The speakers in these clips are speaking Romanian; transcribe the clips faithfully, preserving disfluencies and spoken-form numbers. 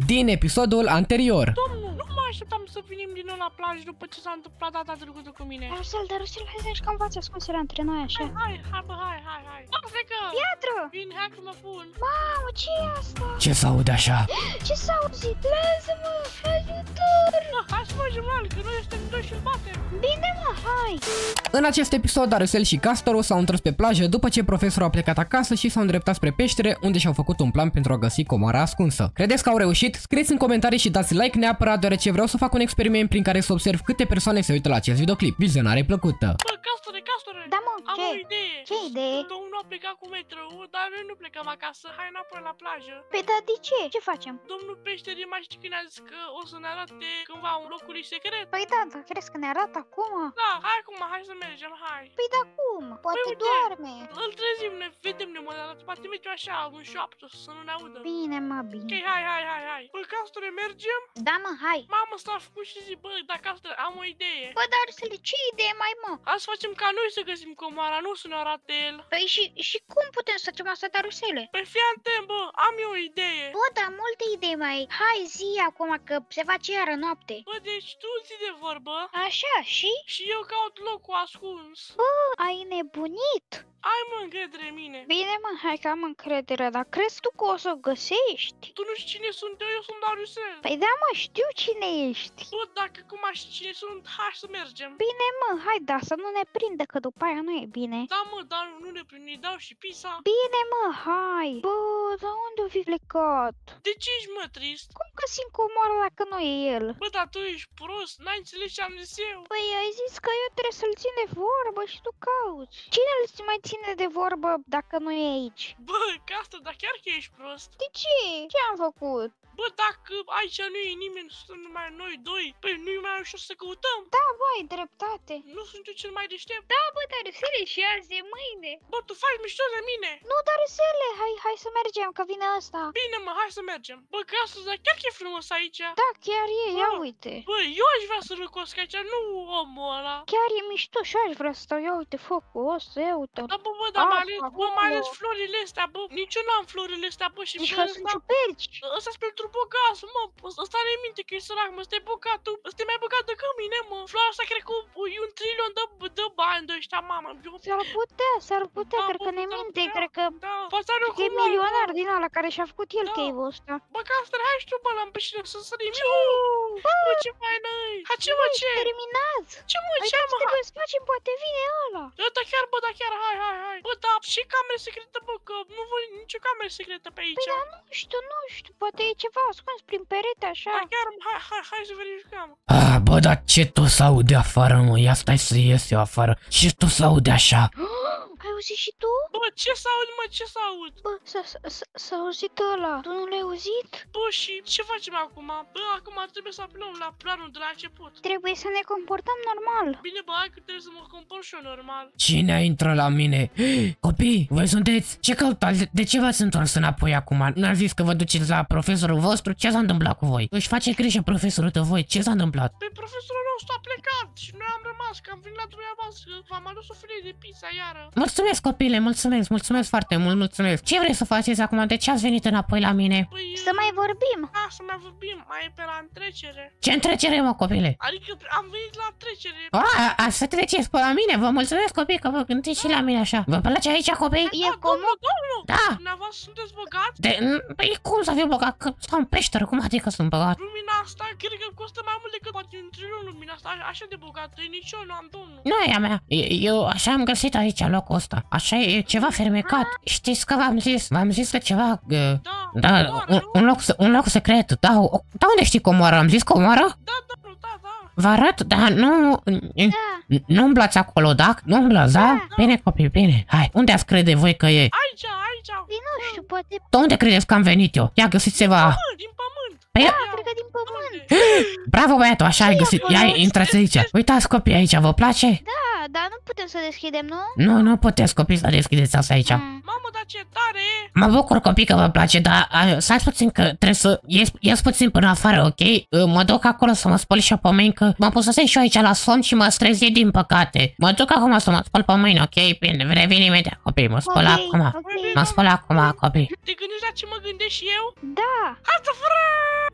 din episodul anterior. Domnul, nu mă așteptam să venim din nou la plajă după ce s-a întâmplat data trecută cu mine. Darusel, Darusel, hai să jucăm fața ascunsele între noi așa. Hai, hai, hai, bă, hai, hai, hai. Bă, plecă! Piatră! Vin, hai că mă pun. Mamă, ce e asta? Ce s-aude așa? Ce s-a auzit? Lasă-mă, ajutor! Bă, hai să mergem la el, că noi suntem doi și-l batem. Bine, mă, hai! În acest episod, Darusel și Castorul s-au întors pe plajă după ce profesorul a plecat acasă și s-au îndreptat spre peștere, unde și-au făcut un plan pentru a găsi comoara ascunsă. Credeți că au reușit? Scrieți în comentarii și dați like neapărat, deoarece vreau să fac un experiment prin care să observ câte persoane se uită la acest videoclip. Vizionare plăcută! Bă, Castore, Castore! Da, mă, Am ce? o idee. Ce idee? Domnul a plecat cu metrou, dar noi nu plecăm acasă. Hai înapoi la plajă. Păi, dar de ce? Ce facem? Domnul peșterii mai știi când a zis că o să ne arate cândva un locul secret? Păi da, dar crezi că ne arată acum? Da, hai acum, hai să mergem, hai. Păi da, cum? Poate uite. doarme. Îl trezim, ne vedem, ne mă arată. Poate mergem așa, un șoaptă, să nu ne audă. Bine, mă, Ok, bine. hai, hai, hai, hai. Bă, Castore, mergem? Da, mă, hai. Mamă, s-a făcut și zi, bă, dar Castore, am o idee. Bă, Darusel, ce idee mai, mă? Hai să facem ca noi să găsim comoara, nu să ne arate el. Păi și, și cum putem să facem asta, Darusele? Păi fii atent, bă, am eu o idee. Bă, dar multe idei mai. Hai, zi acum că se face iară noapte. Bă, deci tu ții de vorbă Așa, și? și eu caut locul ascuns. Bă, ai nebunit. Ai mă încredere în mine. Bine, mă, hai că am încredere, dar crezi tu că o să o găsești? Tu nu știi cine sunt eu, eu sunt Darusel. Păi da, mă, știu cine ești. Bă, dacă cum aș ști cine sunt, hai să mergem. Bine, mă, hai, da, să nu ne prindă, că după aia nu e bine. Da, mă, dar nu ne prind, îi dau și pisa. Bine, mă, hai. Bă, dar unde o fi plecat? De ce ești, mă, trist? Cum găsim comoara dacă nu e el? Bă, dar tu ești prost, n-ai înțeles ce am zis eu. Păi ai zis că eu trebuie să-l țin de vorbă și tu cauți. Cine îl mai ține de vorbă dacă nu e aici? Bă, Castor, dar chiar că ești prost. De ce? Ce am făcut? Bă, dacă aici nu e nimeni, sunt numai noi doi, păi nu e mai ușor să căutăm. Da, bă, ai dreptate. Nu sunt eu cel mai deștept. Da, bă, Darusele, și azi e mâine. Bă, tu faci mișto de mine. Nu, Darusele, hai, hai să mergem, că vine ăsta. Bine, mă, hai să mergem. Bă, Castor, dar chiar că e frumos aici. Da, chiar e, ia Bă. uite. Bă, eu aș vrea să răcosc aici, nu omul ăla. Chiar e mișto și aș vrea să stau, ia uite focul ăsta, ia uite. Da, bă, bă, dar Ah, mai ales, bă, acolo. mai ales florile astea, bă. Nici eu n-am florile astea, bă, și Zici bă, că sunt ăsta, ciuperci. ăsta-s pentru bogatul, mă. Ăsta are minte că e sărac, mă, ăsta e bogatul. Ăsta e mai bogat decât mine, mă. Floarea asta cred că e un trilion de, de bani de ăștia, mamă. Eu, S-ar putea, s-ar putea, Da, cred bă, că ne s-ar minte, putea. cred că da, poate are o e culoare, milionar bă. din ăla care și-a făcut el Da. cave-ul ăsta. Bă, Castor, hai și tu, bă, la-mi peșine să sărim. Iuu, bă, ce faină e. Hai, ce, mă, ce? Terminat! Ce, mă, Hai, ce, dar mă? trebuie să facem, poate vine ăla. Da, da, chiar, bă, da, chiar, hai, hai, hai. Bă, da, și cameră secretă, bă, că nu văd nicio cameră secretă pe aici. Păi, dar nu știu, nu știu, poate e ceva ascuns prin perete așa. Da, chiar, hai, hai, hai să verificăm. Ah, bă, dar ce tot s-aude afară, mă? Ia stai să ies eu afară. Ce tot s-aude așa? Ai auzit și tu? Bă, ce s-aud, mă, ce s-aud? Bă, s-a- s-a- s-a auzit ăla. Tu nu l-ai auzit? Bă, și ce facem acum? Bă, acum trebuie să apelăm la planul de la început. Trebuie să ne comportăm normal. Bine, bă, hai că trebuie să mă compor și eu normal. Cine a intrat la mine? Copii, voi sunteți? Ce căutați? De ce v-ați întors înapoi acum? N-ați zis că vă duceți la profesorul vostru? Ce s-a întâmplat cu voi? Își face grijă profesorul de voi. Ce s-a întâmplat? Pe profesorul nostru a plecat și noi am rămas, că am venit la dumneavoastră, v-am adus o felie de pizza iară. Mulțumesc, copile, mulțumesc, mulțumesc foarte mult, mulțumesc. Ce vreți să faceți acum? De ce ați venit înapoi la mine? Păi, Să mai vorbim. da, să mai vorbim, mai e pe la întrecere. Ce întrecere, mă, copile? Adică am venit la trecere. A, a, să treceți pe la mine, vă mulțumesc, copii, că vă gândiți și la mine așa. Vă place aici, copii? E Da, comod? domnul, domnul! Da. Dumneavoastră sunteți bogați? De, păi cum să fiu bogat? Că stau în peșteră, cum adică sunt bogat? Lumina asta, cred că costă mai mult decât poate un trilion lumina asta, așa de bogată, nici eu nu am, domnul. Nu e a mea, eu așa am găsit aici locul ăsta. Așa e ceva fermecat. Știți că v-am zis, v-am zis că ceva... Uh, Da, da, un, un, loc, un loc secret, da, o, da, unde știi comoara? Am zis comoara? Da, domnul, da, da. Vă arăt, da, nu... Da. Nu umblați acolo, da? Nu umblați, da? Bine, copii, bine, hai. Unde ați crede voi că e? Aici, aici. Păi nu știu, poate... De unde credeți că am venit eu? Ia găsiți ceva. Mă, din pământ. Păi, Da, cred că din pământ. bravo, băiatul, așa ai găsit. Ia, intrați aici. Uitați, copii, aici, vă place? Da, dar nu putem să deschidem, nu? Nu, nu puteți, copii, să deschideți asta aici. Mm. Mamă, dar ce tare e. Mă bucur, copii, că vă place, dar a, stați puțin că trebuie să ies, ies puțin până afară, ok? Mă duc acolo să mă spăl și eu pe mâini, că mă pusesem și eu aici la somn și mă strezi din păcate. Mă duc acum să mă spăl pe mâini, ok? Bine, revin imediat, copii, mă spăl Ok, acum. ok. Mă spăl acum, copii. Te gândești la ce mă gândesc și eu? Da. Hai să fără!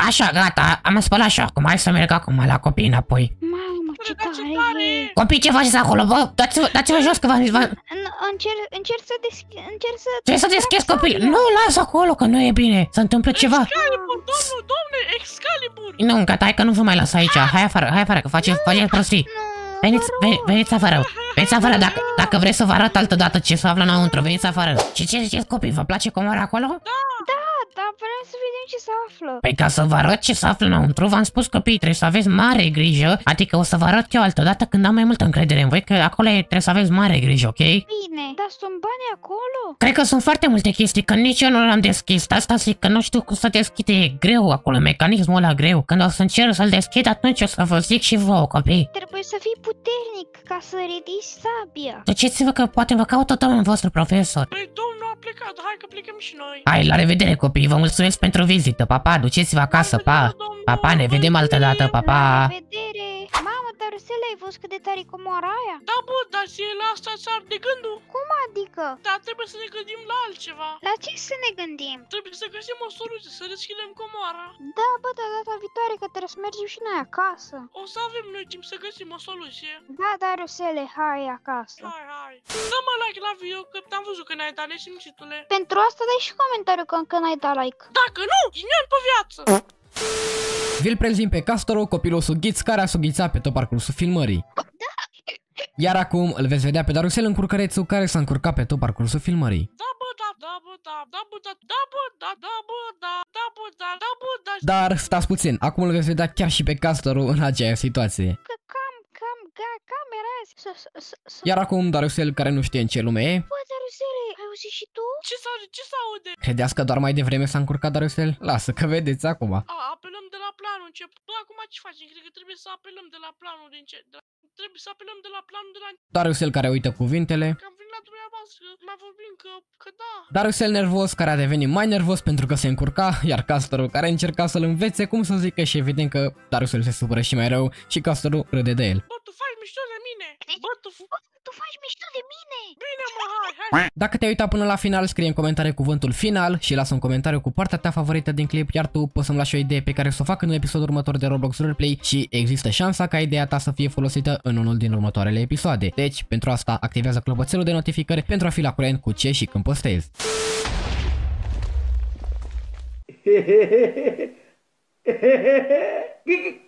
Așa, gata, am spălat și acum, hai să merg acum la copii înapoi. Mamă, ce Dar ce tare tare e! e! Copii, ce faceți acolo, bă? Dați-vă, dați-vă jos că v-am zis, v-am... În- Încerc, încerc să deschid, încerc să... Trebuie să deschizi copii. Nu, lasă acolo, că nu e bine. Se întâmplă ceva. Excalibur, domnul, domnule, Excalibur! Nu, gata, hai că nu vă mai las aici. Hai afară, hai afară, că faceți, faceți prostii. Nu, Veniți, vă veni, rog. veniți afară. Veniți afară, dacă, dacă vreți să vă arăt altă dată ce se află înăuntru, veniți afară. Și ce ziceți, copii, vă place comora acolo? Da, dar vrem să vedem ce se află. Păi ca să vă arăt ce se află înăuntru, v-am spus, copii, trebuie să aveți mare grijă. Adică o să vă arăt eu altă dată când am mai multă încredere în voi, că acolo e- trebuie să aveți mare grijă, ok? Bine, dar sunt bani acolo? Cred că sunt foarte multe chestii, că nici eu nu le-am deschis. Asta zic că nu știu cum să deschid, e greu acolo, mecanismul ăla greu. Când o să încerc să-l deschid, atunci o să vă zic și vouă, copii. Trebuie să fii puternic ca să ridici sabia. Duceți-vă că poate vă caută domnul vostru profesor. Păi, domnul a plecat, hai că plecăm și noi. Hai, la revedere, copii, vă mulțumesc pentru vizită. Pa, pa, duceți-vă acasă, pa. Pa, pa, ne vedem altă dată, pa, La pa. revedere! Mamă, dar Rusele, ai văzut cât de tare e comoara aia? Da, bă, dar ție la asta ți-ar de gândul. Cum adică? Dar trebuie să ne gândim la altceva. La ce să ne gândim? Trebuie să găsim o soluție, să deschidem comoara. Da, bă, dar data viitoare că trebuie să mergem și noi acasă. O să avem noi timp să găsim o soluție. Da, dar Rusele, hai acasă. Hai, hai. Dă-mă like la video, că am văzut că n-ai dat nesimțitule. Pentru asta dai și comentariu că încă n-ai dat like. Dacă nu, ghinion pe viață. Vi-l prezint pe Castoro, copilul sughiț care a sughițat pe tot parcursul filmării. Iar acum îl veți vedea pe Darusel încurcărețul care s-a încurcat pe tot parcursul filmării. Da, bă, da, da, bă, da, da, bă, da, da, bă, da, da, bă, da, da, bă, da, da, bă, da. Dar stați puțin, acum îl veți vedea chiar și pe Castoro în aceeași situație. Că cam, cam, ga, camera aia să, să, să, să... Iar acum Darusel, care nu știe în ce lume e, Bă, dar Rusele, ai auzit și tu? Ce s-a, ce s-aude? credeți că doar mai devreme s-a încurcat Darusel? Lasă că vedeți acum. A, apelăm de la planul încep. Bă, acum ce facem? Cred că trebuie să apelăm de la planul de încep. De la... Trebuie să apelăm de la planul de la... Darusel care uită cuvintele. Că am venit la dumneavoastră, mai vorbim că, că da. Darusel nervos care a devenit mai nervos pentru că se încurca, iar Castoro care încerca să-l învețe cum să zică și evident că Darusel se supără și mai rău și Castoro râde de el. Bă, tu faci mișto de mine. Bă, tu... f- Bă, tu faci mișto de mine! Bine, mă, hai, hai. Dacă te-ai uitat până la final, scrie în comentarii cuvântul final și lasă un comentariu cu partea ta favorită din clip, iar tu poți să-mi lași o idee pe care să o fac în episodul următor de Roblox Roleplay și există șansa ca ideea ta să fie folosită în unul din următoarele episoade. Deci, pentru asta, activează clopoțelul de notificări pentru a fi la curent cu ce și când postez. Hehehehe